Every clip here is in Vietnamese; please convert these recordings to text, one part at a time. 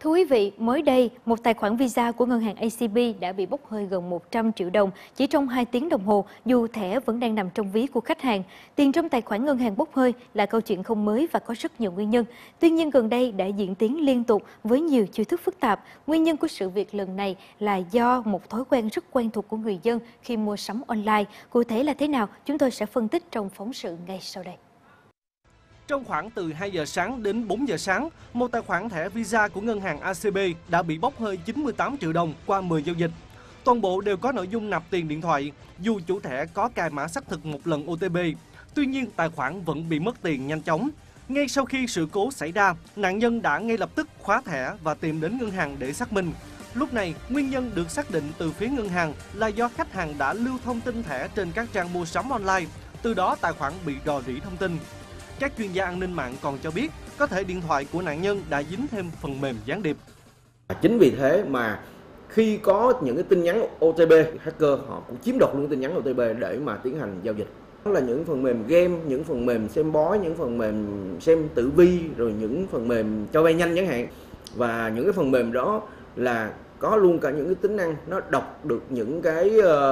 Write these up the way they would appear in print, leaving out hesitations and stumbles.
Thưa quý vị, mới đây, một tài khoản Visa của ngân hàng ACB đã bị bốc hơi gần 100 triệu đồng chỉ trong 2 tiếng đồng hồ, dù thẻ vẫn đang nằm trong ví của khách hàng. Tiền trong tài khoản ngân hàng bốc hơi là câu chuyện không mới và có rất nhiều nguyên nhân. Tuy nhiên, gần đây đã diễn tiến liên tục với nhiều chiêu thức phức tạp. Nguyên nhân của sự việc lần này là do một thói quen rất quen thuộc của người dân khi mua sắm online. Cụ thể là thế nào? Chúng tôi sẽ phân tích trong phóng sự ngay sau đây. Trong khoảng từ 2 giờ sáng đến 4 giờ sáng, một tài khoản thẻ Visa của ngân hàng ACB đã bị bốc hơi 98 triệu đồng qua 10 giao dịch. Toàn bộ đều có nội dung nạp tiền điện thoại, dù chủ thẻ có cài mã xác thực một lần OTP. Tuy nhiên, tài khoản vẫn bị mất tiền nhanh chóng. Ngay sau khi sự cố xảy ra, nạn nhân đã ngay lập tức khóa thẻ và tìm đến ngân hàng để xác minh. Lúc này, nguyên nhân được xác định từ phía ngân hàng là do khách hàng đã lưu thông tin thẻ trên các trang mua sắm online, từ đó tài khoản bị rò rỉ thông tin. Các chuyên gia an ninh mạng còn cho biết có thể điện thoại của nạn nhân đã dính thêm phần mềm gián điệp. Chính vì thế mà khi có những cái tin nhắn OTP, hacker họ cũng chiếm đoạt luôn tin nhắn OTP để mà tiến hành giao dịch. Đó là những phần mềm game, những phần mềm xem bói, những phần mềm xem tử vi, rồi những phần mềm cho vay nhanh chẳng hạn. Và những cái phần mềm đó là có luôn cả những cái tính năng nó đọc được những cái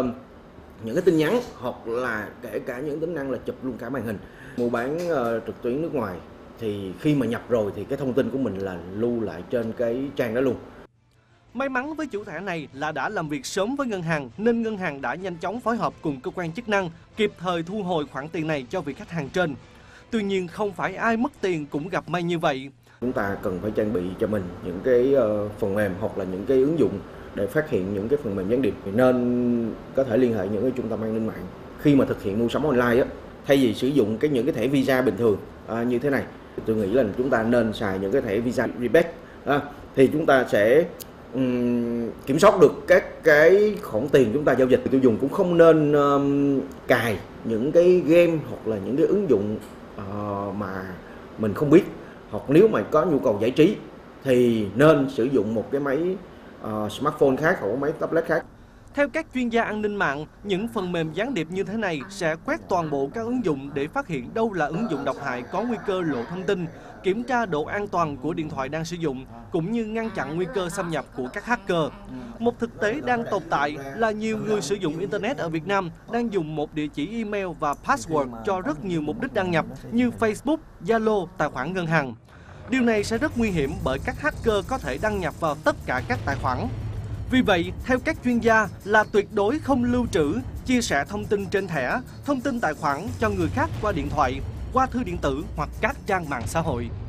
tin nhắn, hoặc là kể cả những tính năng là chụp luôn cả màn hình. Mua bán trực tuyến nước ngoài thì khi mà nhập rồi thì cái thông tin của mình là lưu lại trên cái trang đó luôn. May mắn với chủ thẻ này là đã làm việc sớm với ngân hàng nên ngân hàng đã nhanh chóng phối hợp cùng cơ quan chức năng kịp thời thu hồi khoản tiền này cho vị khách hàng trên. Tuy nhiên không phải ai mất tiền cũng gặp may như vậy. Chúng ta cần phải trang bị cho mình những cái phần mềm hoặc là những cái ứng dụng để phát hiện những cái phần mềm gián điệp, thì nên có thể liên hệ những cái trung tâm an ninh mạng khi mà thực hiện mua sắm online á. Thay vì sử dụng những cái thẻ Visa bình thường như thế này, tôi nghĩ là chúng ta nên xài những cái thẻ Visa Rebate, thì chúng ta sẽ kiểm soát được các cái khoản tiền chúng ta giao dịch. Tiêu dùng cũng không nên cài những cái game hoặc là những cái ứng dụng mà mình không biết, hoặc nếu mà có nhu cầu giải trí thì nên sử dụng một cái máy smartphone khác hoặc máy tablet khác. Theo các chuyên gia an ninh mạng, những phần mềm gián điệp như thế này sẽ quét toàn bộ các ứng dụng để phát hiện đâu là ứng dụng độc hại có nguy cơ lộ thông tin, kiểm tra độ an toàn của điện thoại đang sử dụng, cũng như ngăn chặn nguy cơ xâm nhập của các hacker. Một thực tế đang tồn tại là nhiều người sử dụng Internet ở Việt Nam đang dùng một địa chỉ email và password cho rất nhiều mục đích đăng nhập như Facebook, Zalo, tài khoản ngân hàng. Điều này sẽ rất nguy hiểm bởi các hacker có thể đăng nhập vào tất cả các tài khoản. Vì vậy, theo các chuyên gia là tuyệt đối không lưu trữ, chia sẻ thông tin trên thẻ, thông tin tài khoản cho người khác qua điện thoại, qua thư điện tử hoặc các trang mạng xã hội.